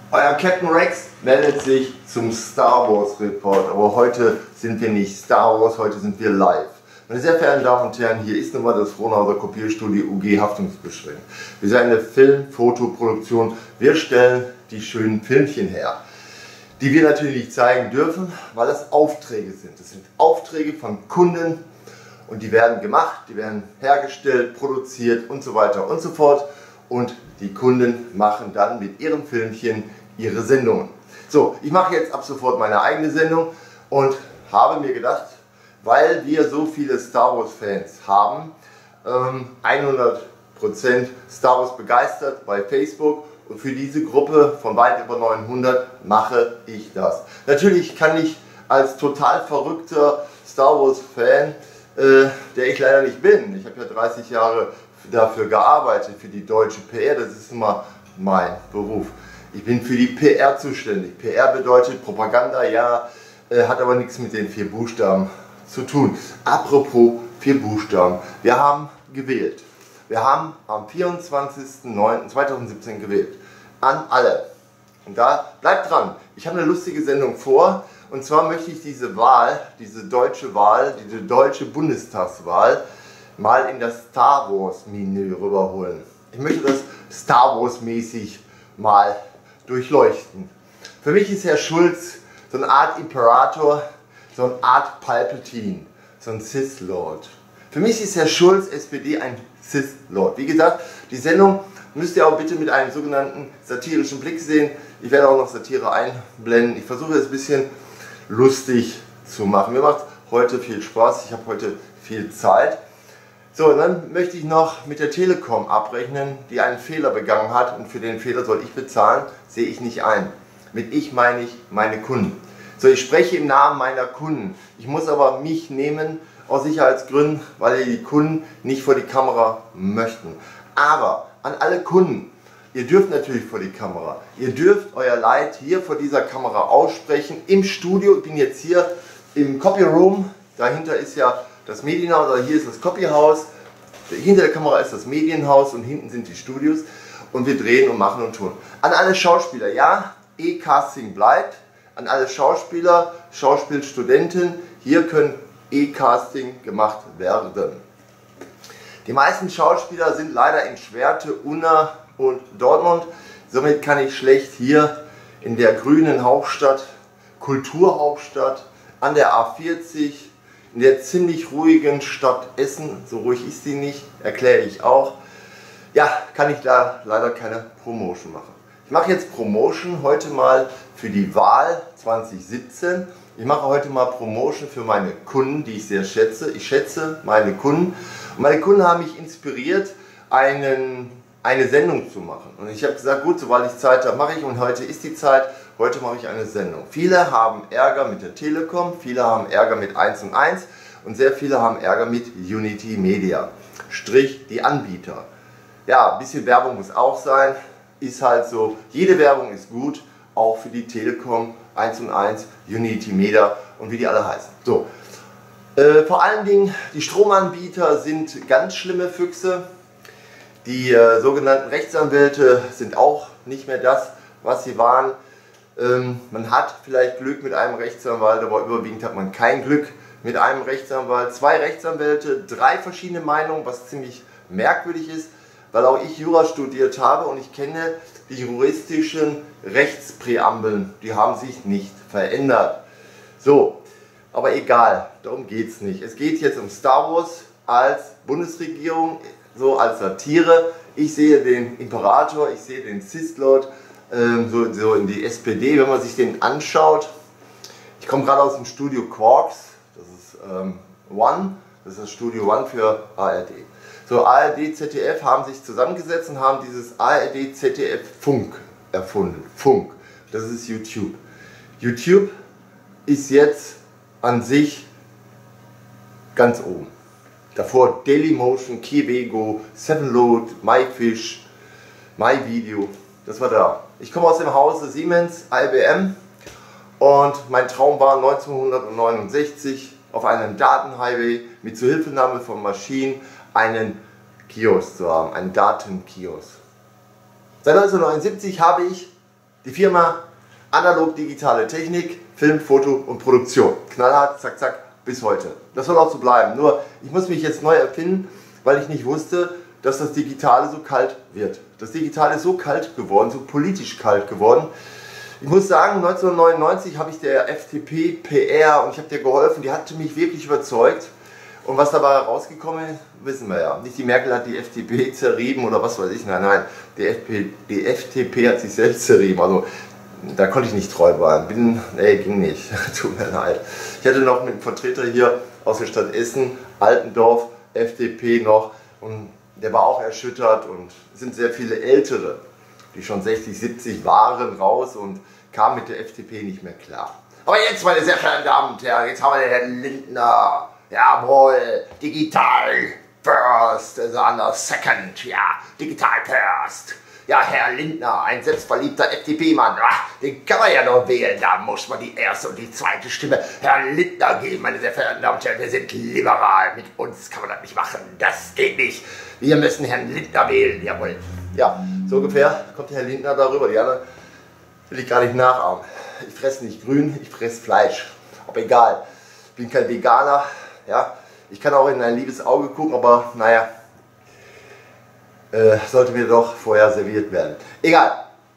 Euer Captain Rex meldet sich zum Star Wars Report, aber heute sind wir nicht Star Wars, heute sind wir live. Meine sehr verehrten Damen und Herren, hier ist nun mal das Frohnhauser Kopierstudio UG Haftungsbeschränkt. Wir sind eine Film-Fotoproduktion, wir stellen die schönen Filmchen her, die wir natürlich nicht zeigen dürfen, weil das Aufträge sind. Das sind Aufträge von Kunden und die werden gemacht, die werden hergestellt, produziert und so weiter und so fort. Und die Kunden machen dann mit ihren Filmchen ihre Sendungen. So, ich mache jetzt ab sofort meine eigene Sendung und habe mir gedacht, weil wir so viele Star Wars Fans haben, 100% Star Wars begeistert bei Facebook, und für diese Gruppe von weit über 900 mache ich das. Natürlich kann ich als total verrückter Star Wars Fan, der ich leider nicht bin, ich habe ja 30 Jahre dafür gearbeitet, für die deutsche PR, das ist immer mein Beruf. Ich bin für die PR zuständig. PR bedeutet Propaganda, ja, hat aber nichts mit den 4 Buchstaben zu tun. Apropos 4 Buchstaben, wir haben gewählt. Wir haben am 24.09.2017 gewählt. An alle. Und da bleibt dran, ich habe eine lustige Sendung vor. Und zwar möchte ich diese Wahl, diese deutsche Bundestagswahl, mal in das Star Wars Menü rüberholen. Ich möchte das Star Wars mäßig mal durchleuchten. Für mich ist Herr Schulz so eine Art Imperator, so eine Art Palpatine, so ein Sith Lord. Für mich ist Herr Schulz, SPD, ein Sith Lord. Wie gesagt, die Sendung müsst ihr auch bitte mit einem sogenannten satirischen Blick sehen. Ich werde auch noch Satire einblenden. Ich versuche es ein bisschen lustig zu machen. Mir macht heute viel Spaß, ich habe heute viel Zeit. So, und dann möchte ich noch mit der Telekom abrechnen, die einen Fehler begangen hat, und für den Fehler soll ich bezahlen, sehe ich nicht ein. Mit ich meine ich meine Kunden. So, ich spreche im Namen meiner Kunden. Ich muss aber mich nehmen, aus Sicherheitsgründen, weil die Kunden nicht vor die Kamera möchten. Aber an alle Kunden, ihr dürft natürlich vor die Kamera. Ihr dürft euer Leid hier vor dieser Kamera aussprechen, im Studio. Ich bin jetzt hier im Copy Room, dahinter ist ja das Medienhaus, oder hier ist das Copyhaus, hinter der Kamera ist das Medienhaus und hinten sind die Studios, und wir drehen und machen und tun. An alle Schauspieler, ja, E-Casting bleibt. An alle Schauspieler, Schauspielstudenten, hier können E-Casting gemacht werden. Die meisten Schauspieler sind leider in Schwerte, Unna und Dortmund, somit kann ich schlecht hier in der grünen Hauptstadt, Kulturhauptstadt, an der A40, in der ziemlich ruhigen Stadt Essen, so ruhig ist sie nicht, erkläre ich auch, ja, kann ich da leider keine Promotion machen. Ich mache jetzt Promotion heute mal für die Wahl 2017. Ich mache heute mal Promotion für meine Kunden, die ich sehr schätze. Ich schätze meine Kunden. Und meine Kunden haben mich inspiriert, eine Sendung zu machen. Und ich habe gesagt, gut, sobald ich Zeit habe, mache ich. Und heute ist die Zeit. Heute mache ich eine Sendung. Viele haben Ärger mit der Telekom, viele haben Ärger mit 1&1 und sehr viele haben Ärger mit Unity Media, Strich die Anbieter. Ja, ein bisschen Werbung muss auch sein, ist halt so. Jede Werbung ist gut, auch für die Telekom, 1&1, Unity Media und wie die alle heißen. So. Vor allen Dingen, die Stromanbieter sind ganz schlimme Füchse. Die sogenannten Rechtsanwälte sind auch nicht mehr das, was sie waren. Man hat vielleicht Glück mit einem Rechtsanwalt, aber überwiegend hat man kein Glück mit einem Rechtsanwalt. 2 Rechtsanwälte, 3 verschiedene Meinungen, was ziemlich merkwürdig ist, weil auch ich Jura studiert habe und ich kenne die juristischen Rechtspräambeln, die haben sich nicht verändert. So, aber egal, darum geht es nicht. Es geht jetzt um Star Wars als Bundesregierung, so als Satire. Ich sehe den Imperator, ich sehe den Sith Lord, so in die SPD, wenn man sich den anschaut. Ich komme gerade aus dem Studio Quarks, das ist One, das ist das Studio One für ARD. So, ARD, ZDF haben sich zusammengesetzt und haben dieses ARD, ZDF Funk erfunden. Funk, das ist YouTube. YouTube ist jetzt an sich ganz oben. Davor Dailymotion, Kiwego, Sevenload, MyFish, MyVideo, das war da. Ich komme aus dem Hause Siemens, IBM, und mein Traum war 1969 auf einem Datenhighway mit Zuhilfenahme von Maschinen einen Kiosk zu haben, einen Datenkiosk. Seit 1979 habe ich Die Firma Analog Digitale Technik, Film, Foto und Produktion. Knallhart, zack, zack, bis heute. Das soll auch so bleiben. Nur, ich muss mich jetzt neu erfinden, weil ich nicht wusste, dass das Digitale so kalt wird. Das Digitale ist so kalt geworden, so politisch kalt geworden. Ich muss sagen, 1999 habe ich der FDP PR und ich habe dir geholfen, die hatte mich wirklich überzeugt. Und was dabei rausgekommen ist, wissen wir ja. Nicht die Merkel hat die FDP zerrieben oder was weiß ich. Nein, nein, die FDP hat sich selbst zerrieben. Also da konnte ich nicht treu bleiben. Nee, ging nicht. Tut mir leid. Ich hatte noch mit einem Vertreter hier aus der Stadt Essen, Altendorf, FDP noch. Und der war auch erschüttert und es sind sehr viele Ältere, die schon 60, 70 waren, raus und kamen mit der FDP nicht mehr klar. Aber jetzt, meine sehr verehrten Damen und Herren, jetzt haben wir den Herrn Lindner. Jawohl, digital first, also anders second, ja, digital first. Ja, Herr Lindner, ein selbstverliebter FDP-Mann, den kann man ja noch wählen, da muss man die erste und die zweite Stimme Herrn Lindner geben, meine sehr verehrten Damen und Herren, wir sind liberal, mit uns kann man das nicht machen, das geht nicht. Wir müssen Herrn Lindner wählen, jawohl. Ja, so ungefähr kommt Herr Lindner darüber, die anderen will ich gar nicht nachahmen. Ich fresse nicht grün, ich fresse Fleisch, aber egal, ich bin kein Veganer, ja. Ich kann auch in ein liebes Auge gucken, aber naja, sollte mir doch vorher serviert werden. Egal,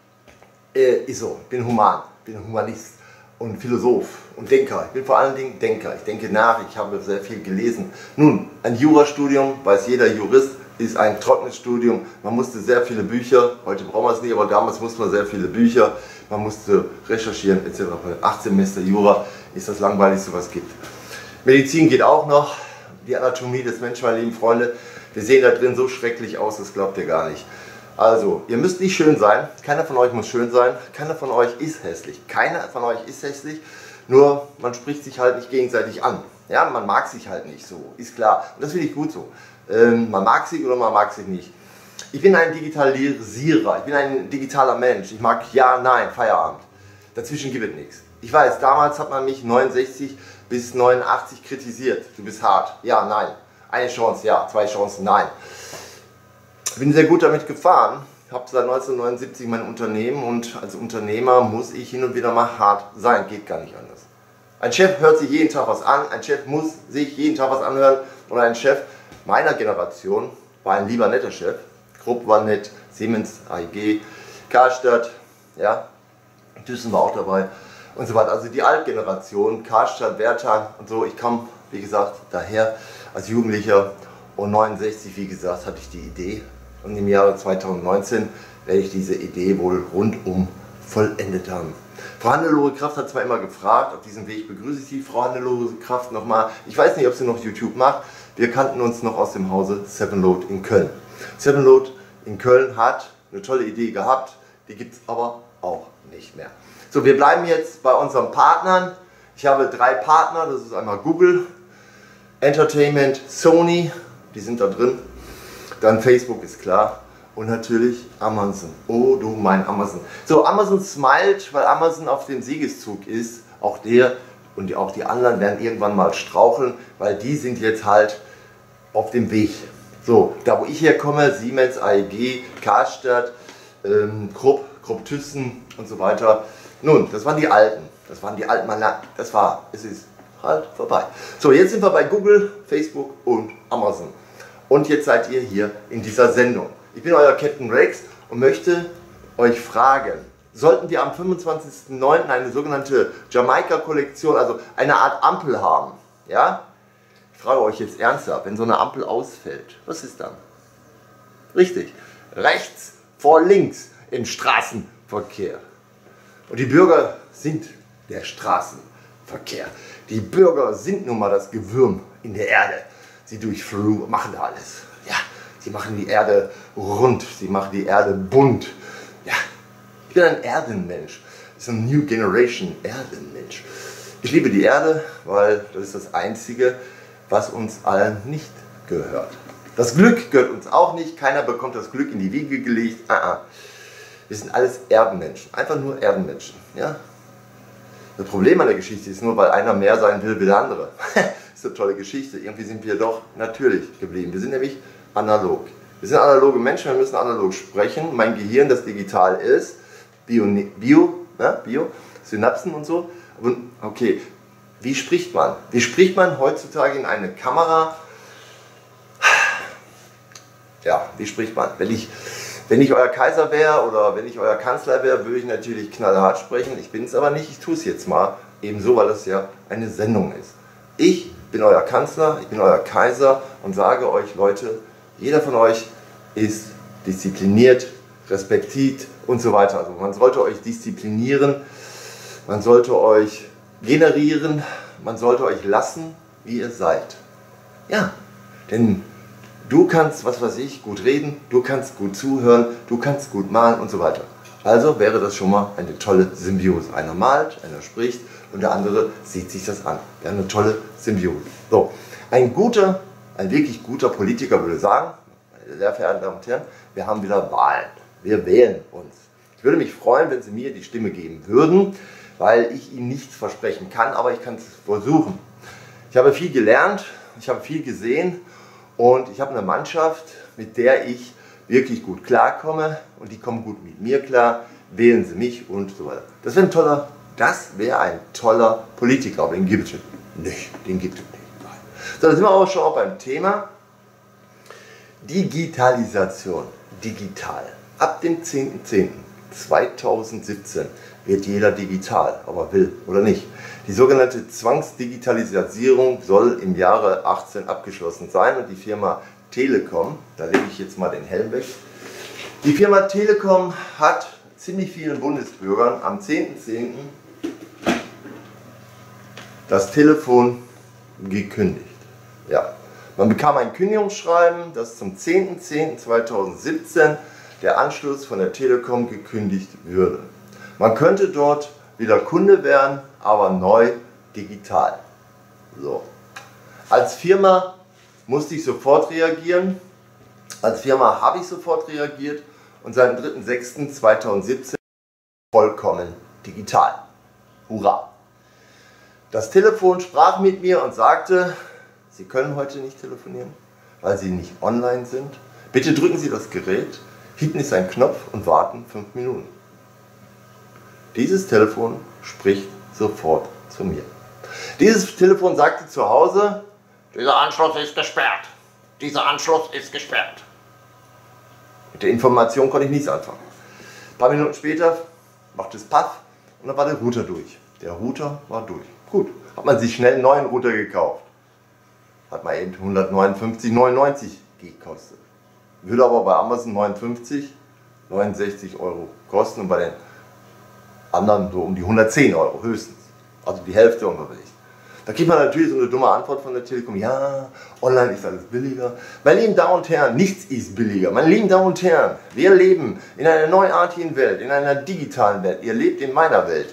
ist so, ich bin human, bin Humanist und Philosoph und Denker. Ich bin vor allen Dingen Denker, ich denke nach, ich habe sehr viel gelesen. Nun, ein Jurastudium, weiß jeder Jurist, ist ein trockenes Studium. Man musste sehr viele Bücher, heute brauchen wir es nicht, aber damals musste man sehr viele Bücher. Man musste recherchieren etc. 8 Semester Jura ist das Langweiligste, was es gibt. Medizin geht auch noch, die Anatomie des Menschen, meine lieben Freunde. Wir sehen da drin so schrecklich aus, das glaubt ihr gar nicht. Also, ihr müsst nicht schön sein, keiner von euch muss schön sein, keiner von euch ist hässlich. Keiner von euch ist hässlich, nur man spricht sich halt nicht gegenseitig an. Ja, man mag sich halt nicht so, ist klar. Und das finde ich gut so. Man mag sich oder man mag sich nicht. Ich bin ein Digitalisierer, ich bin ein digitaler Mensch. Ich mag ja, nein, Feierabend. Dazwischen gibt es nichts. Ich weiß, damals hat man mich 69 bis 89 kritisiert. Du bist hart. Ja, nein. Eine Chance, ja. 2 Chancen, nein. Ich bin sehr gut damit gefahren. Ich habe seit 1979 mein Unternehmen und als Unternehmer muss ich hin und wieder mal hart sein. Geht gar nicht anders. Ein Chef hört sich jeden Tag was an. Ein Chef muss sich jeden Tag was anhören. Und ein Chef meiner Generation war ein lieber netter Chef. Krupp war nett, Siemens, AEG, Karstadt, ja, Thyssen war auch dabei und so weiter. Also die Altgeneration, Karstadt, Wertheim und so. Ich kam, wie gesagt, daher als Jugendlicher und 69, wie gesagt, hatte ich die Idee. Und im Jahre 2019 werde ich diese Idee wohl rundum vollendet haben. Frau Hannelore Kraft hat zwar immer gefragt, auf diesem Weg begrüße ich Sie, Frau Hannelore Kraft, nochmal. Ich weiß nicht, ob sie noch YouTube macht. Wir kannten uns noch aus dem Hause Sevenload in Köln. Sevenload in Köln hat eine tolle Idee gehabt, die gibt es aber auch nicht mehr. So, wir bleiben jetzt bei unseren Partnern. Ich habe 3 Partner, das ist einmal Google, Entertainment, Sony, die sind da drin. Dann Facebook ist klar und natürlich Amazon. Oh du mein Amazon. So, Amazon smilet, weil Amazon auf dem Siegeszug ist. Auch der und auch die anderen werden irgendwann mal straucheln, weil die sind jetzt halt auf dem Weg. So, da wo ich herkomme, Siemens, AEG, Karstadt, Krupp Thyssen und so weiter. Nun, das waren die Alten. Das waren die alten Männer. Es ist halt vorbei. So, jetzt sind wir bei Google, Facebook und Amazon. Und jetzt seid ihr hier in dieser Sendung. Ich bin euer Captain Rex und möchte euch fragen, sollten wir am 25.09. eine sogenannte Jamaika-Kollektion, also eine Art Ampel haben? Ja? Ich frage euch jetzt ernsthaft, wenn so eine Ampel ausfällt, was ist dann? Richtig, rechts vor links im Straßenverkehr. Und die Bürger sind der Straßenverkehr. Die Bürger sind nun mal das Gewürm in der Erde. Sie machen da alles. Ja, sie machen die Erde rund, sie machen die Erde bunt. Ja, ich bin ein Erdenmensch. Das ist ein New Generation Erdenmensch. Ich liebe die Erde, weil das ist das Einzige, was uns allen nicht gehört. Das Glück gehört uns auch nicht. Keiner bekommt das Glück in die Wiege gelegt. Wir sind alles Erdenmenschen. Einfach nur Erdenmenschen. Ja? Das Problem an der Geschichte ist nur, weil einer mehr sein will wie der andere. Das ist eine tolle Geschichte. Irgendwie sind wir doch natürlich geblieben. Wir sind nämlich analog. Wir sind analoge Menschen, wir müssen analog sprechen. Mein Gehirn, das digital ist, Synapsen und so. Und okay, wie spricht man? Wie spricht man heutzutage in eine Kamera? Ja, wie spricht man? Wenn ich euer Kaiser wäre oder wenn ich euer Kanzler wäre, würde ich natürlich knallhart sprechen. Ich bin es aber nicht, ich tue es jetzt mal. Ebenso, weil es ja eine Sendung ist. Ich bin euer Kanzler, ich bin euer Kaiser und sage euch, Leute, jeder von euch ist diszipliniert, respektiert und so weiter. Also man sollte euch disziplinieren, man sollte euch generieren, man sollte euch lassen, wie ihr seid. Ja, denn du kannst, was weiß ich, gut reden, du kannst gut zuhören, du kannst gut malen und so weiter. Also wäre das schon mal eine tolle Symbiose. Einer malt, einer spricht und der andere sieht sich das an. Ja, eine tolle Symbiose. So, ein wirklich guter Politiker würde sagen, meine sehr verehrten Damen und Herren, wir haben wieder Wahlen. Wir wählen uns. Ich würde mich freuen, wenn Sie mir die Stimme geben würden, weil ich Ihnen nichts versprechen kann, aber ich kann es versuchen. Ich habe viel gelernt, ich habe viel gesehen und ich habe eine Mannschaft, mit der ich wirklich gut klarkomme und die kommen gut mit mir klar, wählen Sie mich und so weiter. Das wäre ein toller Politiker, aber den gibt es nicht. Den gibt es nicht. Nein. So, dann sind wir aber schon auch beim Thema Digitalisation. Digital. Ab dem 10.10.2017 wird jeder digital, ob er will oder nicht. Die sogenannte Zwangsdigitalisierung soll im Jahre 18 abgeschlossen sein und die Firma Telekom, da lege ich jetzt mal den Helm weg, die Firma Telekom hat ziemlich vielen Bundesbürgern am 10.10. das Telefon gekündigt. Ja. Man bekam ein Kündigungsschreiben, dass zum 10.10.2017 der Anschluss von der Telekom gekündigt würde. Man könnte dort wieder Kunde werden, aber neu digital. So. Als Firma musste ich sofort reagieren. Als Firma habe ich sofort reagiert und seit dem 3.6.2017 vollkommen digital. Hurra! Das Telefon sprach mit mir und sagte, Sie können heute nicht telefonieren, weil Sie nicht online sind. Bitte drücken Sie das Gerät, hinten ist ein Knopf und warten 5 Minuten. Dieses Telefon spricht sofort zu mir. Dieses Telefon sagte zu Hause, dieser Anschluss ist gesperrt. Dieser Anschluss ist gesperrt. Mit der Information konnte ich nichts anfangen. Ein paar Minuten später macht es Paff und dann war der Router durch. Der Router war durch. Gut, hat man sich schnell einen neuen Router gekauft. Hat man eben 159,99 gekostet. Würde aber bei Amazon 69 € kosten und bei den anderen so um die 110 € höchstens. Also die Hälfte unterwegs. Da kriegt man natürlich so eine dumme Antwort von der Telekom, ja, online ist alles billiger. Meine lieben Damen und Herren, nichts ist billiger. Meine lieben Damen und Herren, wir leben in einer neuartigen Welt, in einer digitalen Welt. Ihr lebt in meiner Welt.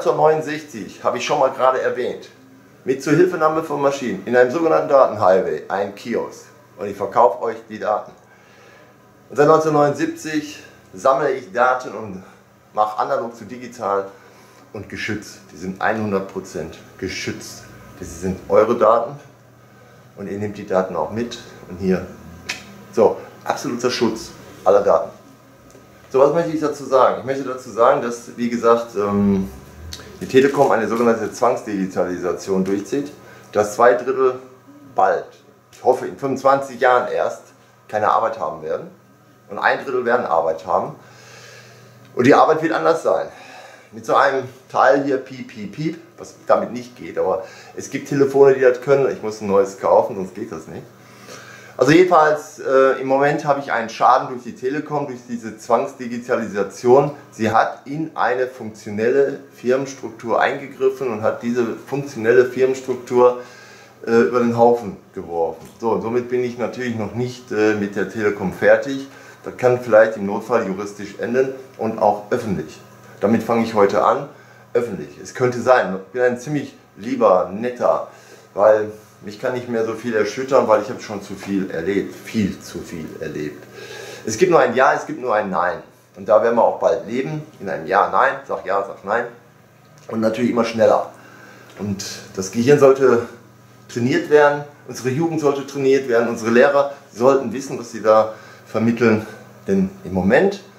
1969, habe ich schon mal gerade erwähnt, mit Zuhilfenahme von Maschinen, in einem sogenannten Datenhighway, ein Kiosk. Und ich verkaufe euch die Daten. Und seit 1979 sammle ich Daten und mache analog zu digital und geschützt. Die sind 100% geschützt. Das sind eure Daten und ihr nehmt die Daten auch mit und hier. So, absoluter Schutz aller Daten. So, was möchte ich dazu sagen? Ich möchte dazu sagen, dass, wie gesagt, die Telekom eine sogenannte Zwangsdigitalisation durchzieht, dass 2/3 bald, ich hoffe in 25 Jahren erst, keine Arbeit haben werden und 1/3 werden Arbeit haben. Und die Arbeit wird anders sein. Mit so einem Teil hier, piep, piep, piep, was damit nicht geht, aber es gibt Telefone, die das können. Ich muss ein neues kaufen, sonst geht das nicht. Also jedenfalls, im Moment habe ich einen Schaden durch die Telekom, durch diese Zwangsdigitalisation. Sie hat in eine funktionelle Firmenstruktur eingegriffen und hat diese funktionelle Firmenstruktur über den Haufen geworfen. So, und somit bin ich natürlich noch nicht mit der Telekom fertig. Das kann vielleicht im Notfall juristisch enden und auch öffentlich. Damit fange ich heute an, öffentlich. Es könnte sein, ich bin ein ziemlich lieber, netter, weil mich kann nicht mehr so viel erschüttern, weil ich habe schon zu viel erlebt, viel zu viel erlebt. Es gibt nur ein Ja, es gibt nur ein Nein. Und da werden wir auch bald leben, in einem Ja, Nein, sag Ja, sag Nein. Und natürlich immer schneller. Und das Gehirn sollte trainiert werden, unsere Jugend sollte trainiert werden, unsere Lehrer sollten wissen, was sie da vermitteln. Denn im Moment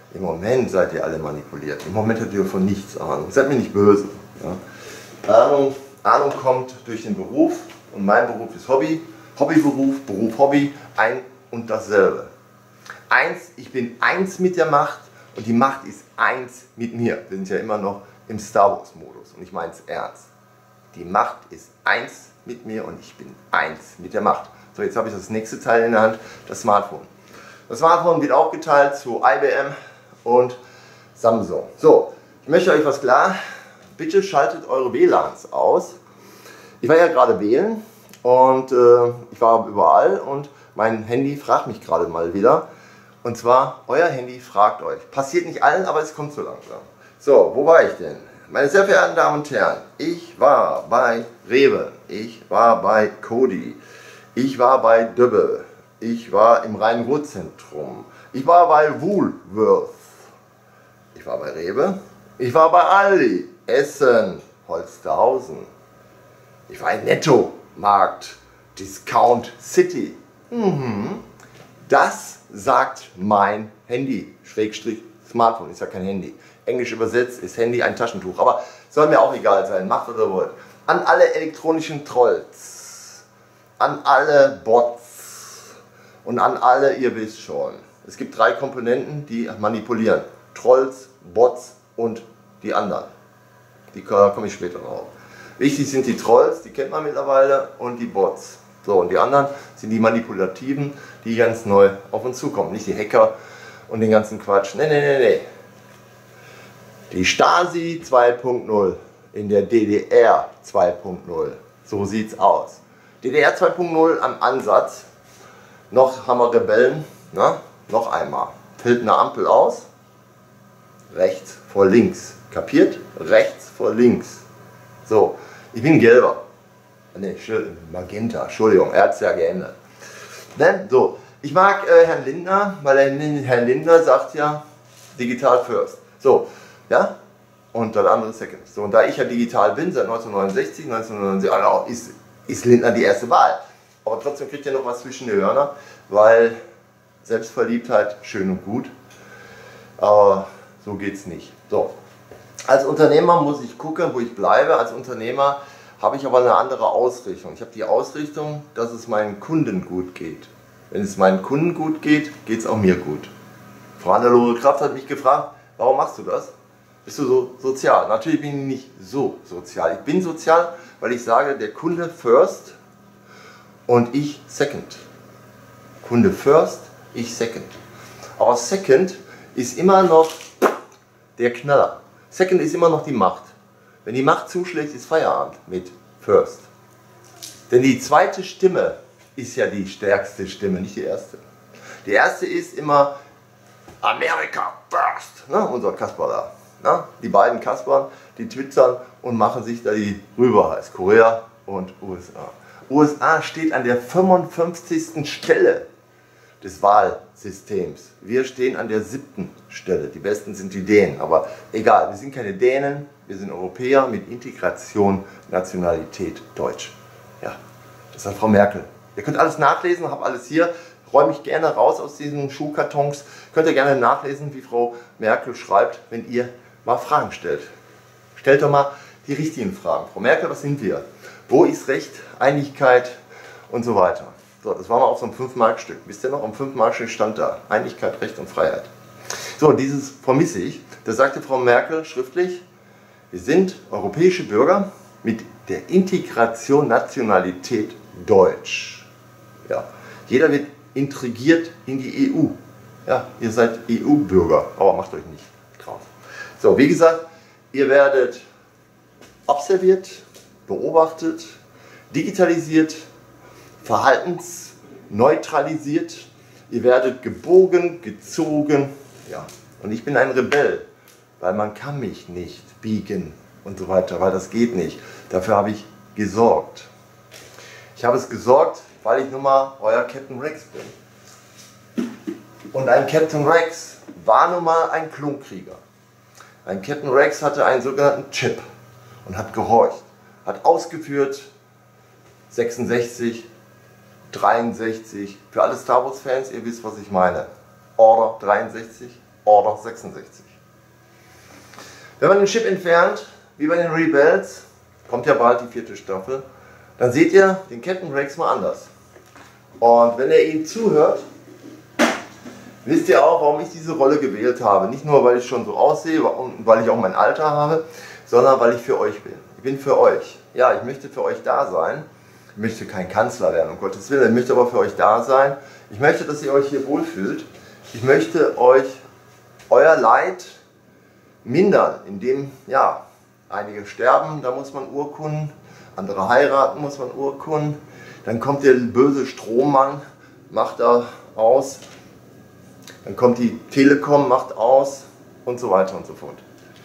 Im Moment seid ihr alle manipuliert. Im Moment habt ihr von nichts Ahnung. Seid mir nicht böse. Ja? Ahnung kommt durch den Beruf und mein Beruf ist Hobby. Hobbyberuf, Beruf, Hobby, ein und dasselbe. Ich bin eins mit der Macht und die Macht ist eins mit mir. Wir sind ja immer noch im Star Wars Modus und ich meine es ernst. Die Macht ist eins mit mir und ich bin eins mit der Macht. So, jetzt habe ich das nächste Teil in der Hand, das Smartphone. Das Smartphone wird auch geteilt zu IBM und Samsung. So, ich möchte euch was klar, bitte schaltet eure WLANs aus. Ich war ja gerade wählen und ich war überall und mein Handy fragt mich gerade mal wieder. Und zwar, euer Handy fragt euch. Passiert nicht allen, aber es kommt so langsam. So, wo war ich denn? Meine sehr verehrten Damen und Herren, ich war bei Rewe, ich war bei Kodi, ich war bei Döbbe, ich war im Rhein-Ruhr-Zentrum, ich war bei Woolworth, ich war bei Rewe, ich war bei Aldi, Essen, Holsterhausen, ich war in Netto, Markt, Discount City. Das sagt mein Handy, Schrägstrich Smartphone, ist ja kein Handy. Englisch übersetzt ist Handy ein Taschentuch, aber soll mir auch egal sein, macht oder wollt. An alle elektronischen Trolls, an alle Bots und an alle, ihr wisst schon. Es gibt 3 Komponenten, die manipulieren. Trolls, Bots und die anderen. Die komme ich später drauf. Wichtig sind die Trolls, die kennt man mittlerweile, und die Bots. So, und die anderen sind die Manipulativen, die ganz neu auf uns zukommen. Nicht die Hacker und den ganzen Quatsch. Nee. Die Stasi 2.0 in der DDR 2.0. So sieht's aus. DDR 2.0 am Ansatz. Noch haben wir Rebellen. Na? Noch einmal. Fällt eine Ampel aus. Rechts vor links. Kapiert? Rechts vor links. So, ich bin Gelber. Ne, Magenta. Entschuldigung, er hat es ja geändert. Ne? So, ich mag Herrn Lindner, weil Herr Lindner sagt ja Digital First. So. Ja? Und das andere Second. So, und da ich ja digital bin, seit 1969, also ist Lindner die erste Wahl. Aber trotzdem kriegt er noch was zwischen die Hörner, weil Selbstverliebtheit schön und gut, aber so geht's nicht. So. Als Unternehmer muss ich gucken, wo ich bleibe. Als Unternehmer habe ich aber eine andere Ausrichtung. Ich habe die Ausrichtung, dass es meinen Kunden gut geht. Wenn es meinen Kunden gut geht, geht es auch mir gut. Frau Hannelore Kraft hat mich gefragt, warum machst du das? Bist du so sozial? Natürlich bin ich nicht so sozial. Ich bin sozial, weil ich sage, der Kunde first und ich second. Kunde first, ich second. Aber second ist immer noch der Knaller. Second ist immer noch die Macht. Wenn die Macht zuschlägt, ist Feierabend mit first. Denn die zweite Stimme ist ja die stärkste Stimme, nicht die erste. Die erste ist immer America first, ne? Unser Kasper da. Na, die beiden Kaspern, die twittern und machen sich da die rüber heiß. Korea und USA. USA steht an der 55. Stelle des Wahlsystems. Wir stehen an der 7. Stelle. Die Besten sind die Dänen. Aber egal, wir sind keine Dänen, wir sind Europäer mit Integration, Nationalität, Deutsch. Ja, das hat Frau Merkel. Ihr könnt alles nachlesen, habt alles hier. Räume ich gerne raus aus diesen Schuhkartons. Könnt ihr gerne nachlesen, wie Frau Merkel schreibt, wenn ihr mal Fragen stellt. Stellt doch mal die richtigen Fragen. Frau Merkel, was sind wir? Wo ist Recht, Einigkeit und so weiter? So, das war mal auf so einem 5-Mark-Stück. Wisst ihr noch, am 5-Mark-Stück stand da Einigkeit, Recht und Freiheit. So, dieses vermisse ich. Da sagte Frau Merkel schriftlich, wir sind europäische Bürger mit der Integration Nationalität Deutsch. Ja, jeder wird integriert in die EU. Ja, ihr seid EU-Bürger, aber macht euch nicht drauf. So, wie gesagt, ihr werdet observiert, beobachtet, digitalisiert, verhaltensneutralisiert, ihr werdet gebogen, gezogen, ja. Und ich bin ein Rebell, weil man kann mich nicht biegen und so weiter, weil das geht nicht. Dafür habe ich gesorgt. Ich habe es gesorgt, weil ich nun mal euer Captain Rex bin. Und ein Captain Rex war nun mal ein Klonkrieger. Ein Captain Rex hatte einen sogenannten Chip und hat gehorcht, hat ausgeführt, 66, 63, für alle Star Wars Fans, ihr wisst, was ich meine. Order 63, Order 66. Wenn man den Chip entfernt, wie bei den Rebels, kommt ja bald die 4. Staffel, dann seht ihr den Captain Rex mal anders. Und wenn ihr ihm zuhört, wisst ihr auch, warum ich diese Rolle gewählt habe. Nicht nur, weil ich schon so aussehe und weil ich auch mein Alter habe, sondern weil ich für euch bin. Ich bin für euch. Ja, ich möchte für euch da sein. Ich möchte kein Kanzler werden, um Gottes Willen. Ich möchte aber für euch da sein. Ich möchte, dass ihr euch hier wohlfühlt. Ich möchte euch euer Leid mindern, indem, ja, einige sterben, da muss man Urkunden, andere heiraten, muss man Urkunden. Dann kommt der böse Strommann, macht da aus. Dann kommt die Telekom, macht aus und so weiter und so fort.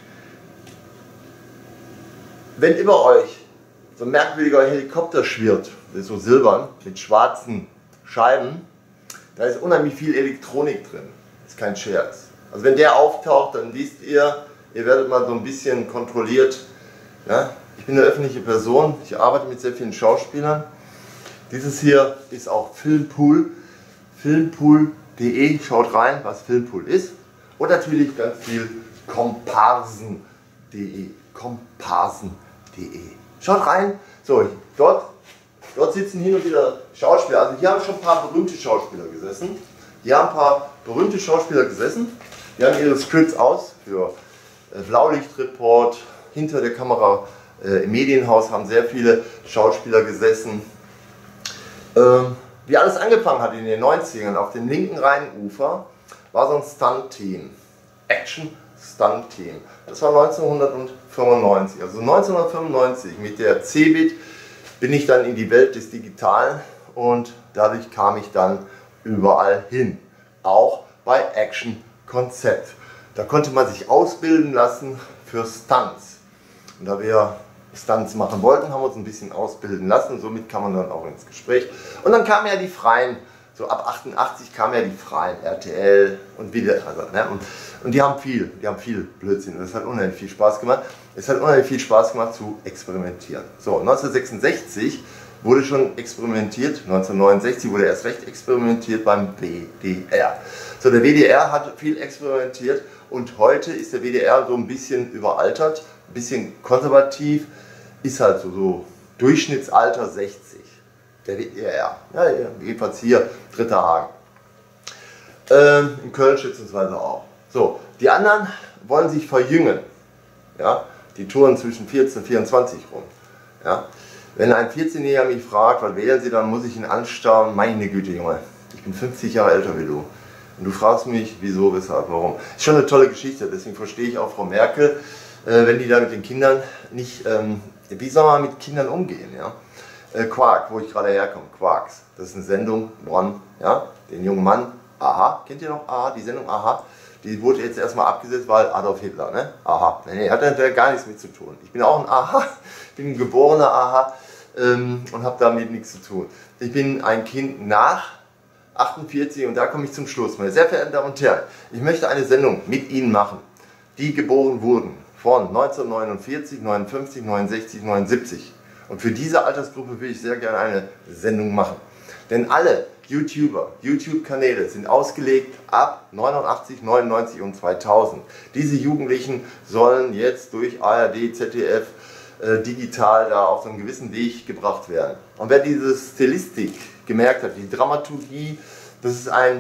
Wenn über euch so ein merkwürdiger Helikopter schwirrt, der ist so silbern, mit schwarzen Scheiben, da ist unheimlich viel Elektronik drin. Das ist kein Scherz. Also wenn der auftaucht, dann wisst ihr, ihr werdet mal so ein bisschen kontrolliert. Ja? Ich bin eine öffentliche Person, ich arbeite mit sehr vielen Schauspielern. Dieses hier ist auch Filmpool, filmpool.de, schaut rein, was Filmpool ist. Und natürlich ganz viel Komparsen.de, Komparsen.de. Schaut rein, so, dort sitzen hin und wieder Schauspieler. Also hier haben schon ein paar berühmte Schauspieler gesessen. Die haben ihre Scripts aus für Blaulichtreport, hinter der Kamera im Medienhaus haben sehr viele Schauspieler gesessen. Wie alles angefangen hat in den 90ern, auf dem linken Rheinufer, war so ein Stunt-Team, Action-Stunt-Team. Das war 1995. Also 1995 mit der Cebit bin ich dann in die Welt des Digitalen und dadurch kam ich dann überall hin. Auch bei Action Konzept. Da konnte man sich ausbilden lassen für Stunts. Und da wir Stunts machen wollten, haben wir uns ein bisschen ausbilden lassen. Somit kam man dann auch ins Gespräch. Und dann kamen ja die Freien, so ab 88 kamen ja die Freien, RTL und wieder. Also, ne? Und die haben viel Blödsinn. Das hat unheimlich viel Spaß gemacht. Es hat unheimlich viel Spaß gemacht zu experimentieren. So, 1966 wurde schon experimentiert, 1969 wurde erst recht experimentiert beim WDR. So, der WDR hat viel experimentiert und heute ist der WDR so ein bisschen überaltert, ein bisschen konservativ, ist halt so Durchschnittsalter 60. Der WDR, ja, jedenfalls hier, Dritter Hagen. In Köln schätzungsweise auch. So, die anderen wollen sich verjüngen. Ja, die touren zwischen 14 und 24 rum. Ja. Wenn ein 14-Jähriger mich fragt, was wählen Sie, dann muss ich ihn anstarren, meine Güte, Junge, ich bin 50 Jahre älter wie du. Und du fragst mich, wieso, weshalb, warum. Ist schon eine tolle Geschichte, deswegen verstehe ich auch Frau Merkel, wenn die da mit den Kindern nicht, wie soll man mit Kindern umgehen, ja? Quark, wo ich gerade herkomme, Quarks, das ist eine Sendung, One, ja, den jungen Mann, Aha, kennt ihr noch Aha, die Sendung Aha? Die wurde jetzt erstmal abgesetzt, weil Adolf Hitler, ne? Aha, nee, hat da gar nichts mit zu tun. Ich bin auch ein Aha, ich bin ein geborener Aha und habe damit nichts zu tun. Ich bin ein Kind nach 48 und da komme ich zum Schluss. Meine sehr verehrten Damen und Herren, ich möchte eine Sendung mit Ihnen machen, die geboren wurden von 1949, 59, 69, 79. Und für diese Altersgruppe will ich sehr gerne eine Sendung machen. Denn alle YouTuber, YouTube-Kanäle sind ausgelegt ab 89, 99 und 2000. Diese Jugendlichen sollen jetzt durch ARD, ZDF, digital da auf so einen gewissen Weg gebracht werden. Und wer diese Stilistik gemerkt hat, die Dramaturgie, das ist ein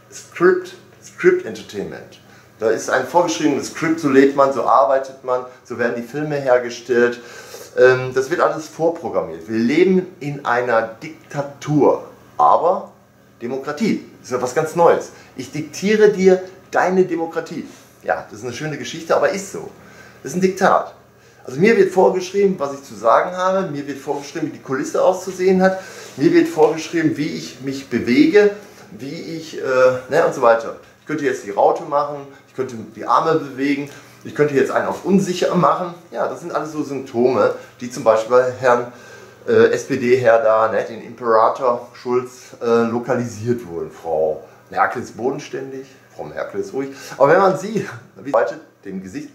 Script Entertainment. Da ist ein vorgeschriebenes Skript, so lebt man, so arbeitet man, so werden die Filme hergestellt. Das wird alles vorprogrammiert. Wir leben in einer Diktatur, aber Demokratie. Das ist ja was ganz Neues. Ich diktiere dir deine Demokratie. Ja, das ist eine schöne Geschichte, aber ist so. Das ist ein Diktat. Also mir wird vorgeschrieben, was ich zu sagen habe, mir wird vorgeschrieben, wie die Kulisse auszusehen hat, mir wird vorgeschrieben, wie ich mich bewege, wie ich, und so weiter. Ich könnte jetzt die Raute machen, ich könnte die Arme bewegen, ich könnte jetzt einen auf unsicher machen. Ja, das sind alles so Symptome, die zum Beispiel bei Herrn SPD-Herr da, ne, den Imperator Schulz, lokalisiert wurden. Frau Merkel ist bodenständig, Frau Merkel ist ruhig. Aber wenn man sieht, wie arbeitet dem Gesicht.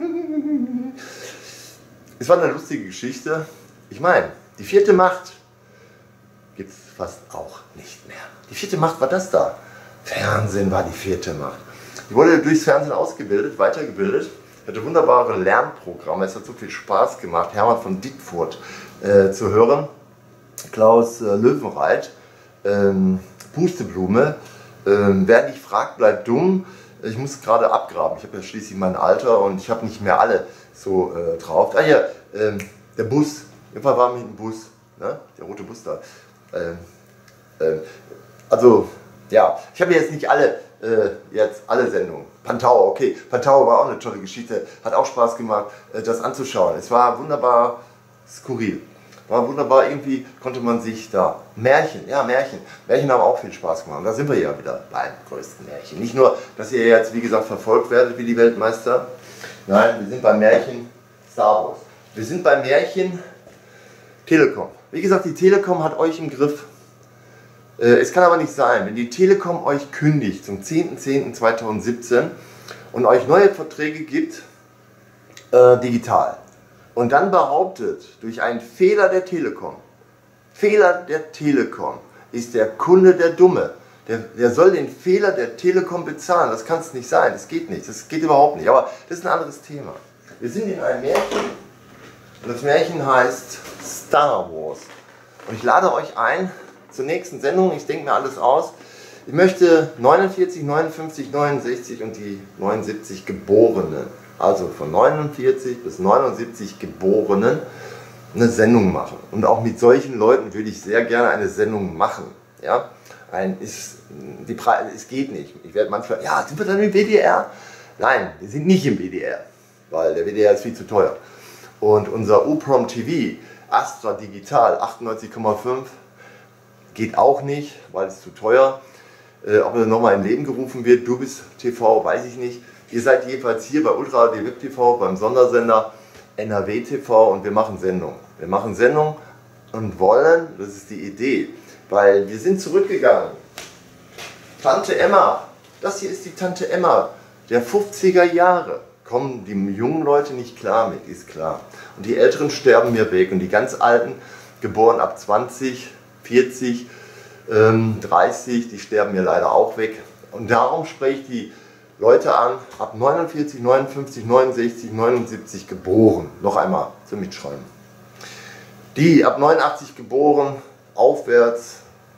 Es war eine lustige Geschichte. Ich meine, die vierte Macht gibt es fast auch nicht mehr. Die vierte Macht war das da. Fernsehen war die vierte Macht. Ich wurde durchs Fernsehen ausgebildet, weitergebildet. Ich hatte wunderbare Lernprogramme. Es hat so viel Spaß gemacht, Hermann von Dickfurt zu hören. Klaus Löwenreit, Pusteblume. Wer nicht fragt, bleibt dumm. Ich muss gerade abgraben. Ich habe ja schließlich mein Alter und ich habe nicht mehr alle so drauf. Ah ja, der Bus. Jedenfalls war mit dem Bus. Ne? Der rote Bus da. Also, ja, ich habe jetzt nicht alle Sendungen. Pantauer, okay. Pantauer war auch eine tolle Geschichte. Hat auch Spaß gemacht, das anzuschauen. Es war wunderbar skurril. War wunderbar, irgendwie konnte man sich da. Märchen, ja, Märchen. Märchen haben auch viel Spaß gemacht. Und da sind wir ja wieder beim größten Märchen. Nicht nur, dass ihr jetzt, wie gesagt, verfolgt werdet wie die Weltmeister. Nein, wir sind beim Märchen Star Wars. Wir sind beim Märchen Telekom. Wie gesagt, die Telekom hat euch im Griff. Es kann aber nicht sein, wenn die Telekom euch kündigt zum 10.10.2017 und euch neue Verträge gibt, digital. Und dann behauptet, durch einen Fehler der Telekom ist der Kunde der Dumme. Der soll den Fehler der Telekom bezahlen. Das kann es nicht sein, das geht nicht, das geht überhaupt nicht. Aber das ist ein anderes Thema. Wir sind in einem Märchen und das Märchen heißt Star Wars. Und ich lade euch ein zur nächsten Sendung, ich denke mir alles aus. Ich möchte 49, 59, 69 und die 79 Geborenen, also von 49 bis 79 Geborenen, eine Sendung machen. Und auch mit solchen Leuten würde ich sehr gerne eine Sendung machen. Ja? Es geht nicht. Ich werde manchmal, ja, sind wir dann im WDR? Nein, wir sind nicht im WDR, weil der WDR ist viel zu teuer. Und unser UPROM TV, Astra Digital 98,5, geht auch nicht, weil es zu teuer. Ob er nochmal in Leben gerufen wird, du bist TV, weiß ich nicht. Ihr seid jedenfalls hier bei Ultra HD Web TV, beim Sondersender NRW TV und wir machen Sendung. Wir machen Sendung und wollen, das ist die Idee, weil wir sind zurückgegangen. Tante Emma, das hier ist die Tante Emma der 50er Jahre. Kommen die jungen Leute nicht klar mit, ist klar. Und die Älteren sterben mir weg und die ganz Alten, geboren ab 20, 40, 30, die sterben mir leider auch weg. Und darum spreche ich die Leute an, ab 49, 59, 69, 79 geboren. Noch einmal zum Mitschreiben. Die ab 89 geboren, aufwärts,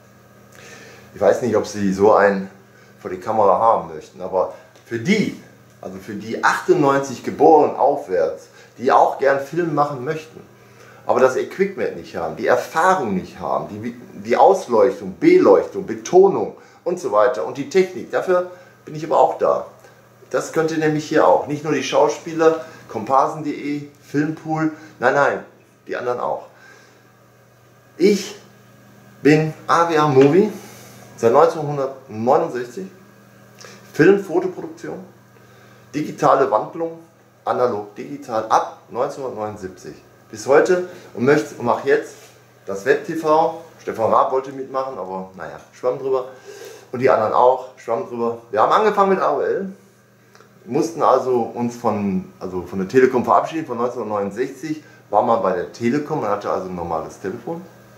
ich weiß nicht, ob sie so einen vor die Kamera haben möchten, aber für die, also für die 98 geboren aufwärts, die auch gern Film machen möchten, aber das Equipment nicht haben, die Erfahrung nicht haben, die Ausleuchtung, Beleuchtung, Betonung und so weiter und die Technik, dafür bin ich aber auch da. Das könnt ihr nämlich hier auch. Nicht nur die Schauspieler, komparsen.de, Filmpool, nein, die anderen auch. Ich bin AWA Movie seit 1969, Film, Fotoproduktion, digitale Wandlung, analog, digital ab 1979 bis heute und mache jetzt das Web-TV. Stefan Raab wollte mitmachen, aber naja, schwamm drüber. Und die anderen auch, schwamm drüber. Wir haben angefangen mit AOL, mussten also uns von der Telekom verabschieden. Von 1969 war man bei der Telekom, man hatte also ein normales Telefon.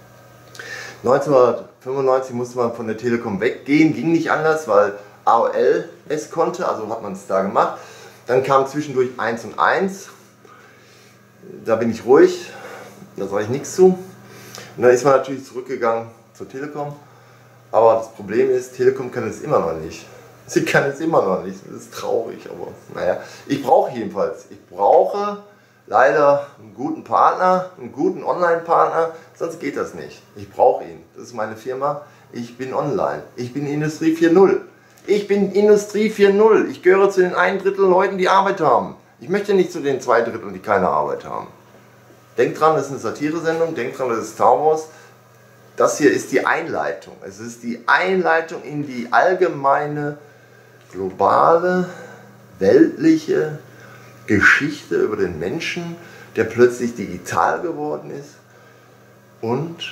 1995 musste man von der Telekom weggehen, ging nicht anders, weil AOL es konnte, also hat man es da gemacht. Dann kam zwischendurch 1 und 1, da bin ich ruhig, da sage ich nichts zu. Und dann ist man natürlich zurückgegangen zur Telekom, aber das Problem ist, Telekom kann es immer noch nicht. Sie kann es immer noch nicht, das ist traurig, aber naja. Ich brauche jedenfalls, leider einen guten Partner, einen guten Online-Partner, sonst geht das nicht. Ich brauche ihn, das ist meine Firma, ich bin online, ich bin Industrie 4.0. Ich bin Industrie 4.0, ich gehöre zu den 1/3 Leuten, die Arbeit haben. Ich möchte nicht zu den 2/3, die keine Arbeit haben. Denkt dran, das ist eine Satire-Sendung, denkt dran, das ist Star Wars. Das hier ist die Einleitung. Es ist die Einleitung in die allgemeine, globale, weltliche Geschichte über den Menschen, der plötzlich digital geworden ist. Und.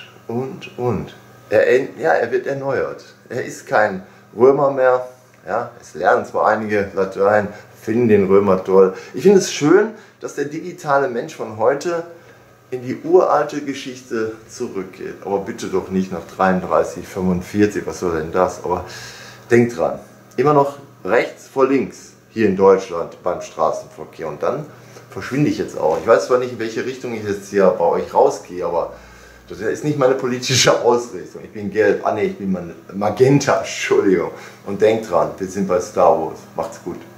Er wird erneuert. Er ist kein Römer mehr. Ja, es lernen zwar einige Latein, finden den Römer toll. Ich finde es schön, dass der digitale Mensch von heute in die uralte Geschichte zurückgeht. Aber bitte doch nicht nach 33, 45, was soll denn das? Aber denkt dran, immer noch rechts vor links hier in Deutschland beim Straßenverkehr. Und dann verschwinde ich jetzt auch. Ich weiß zwar nicht, in welche Richtung ich jetzt hier bei euch rausgehe, aber das ist nicht meine politische Ausrichtung. Ich bin gelb, ich bin Magenta, Entschuldigung. Und denkt dran, wir sind bei Star Wars. Macht's gut.